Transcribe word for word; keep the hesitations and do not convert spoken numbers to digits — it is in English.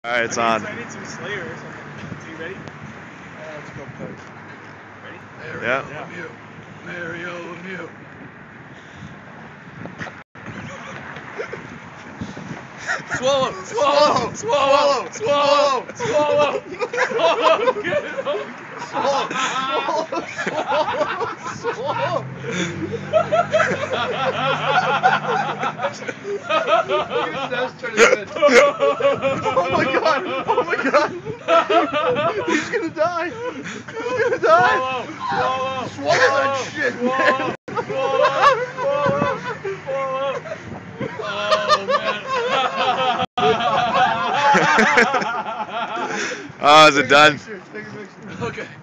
Alright, it's on. I need some Slayer or something. Are you ready? Uh, let's go play. Ready? Mario yeah. Lemieux. Mario Lemieux. Swallow! Swallow! Swallow! Swallow! Swallow! Swallow! Get it up! Swallow! Swallow! Swallow! Look at his nose turning red. Oh my god! Oh my god! He's gonna die! He's gonna die! Swallow! Swallow! Swallow that shit, man! Swallow! Swallow! Swallow! Oh man! Oh, is it done? Take a picture. Take a picture. Okay.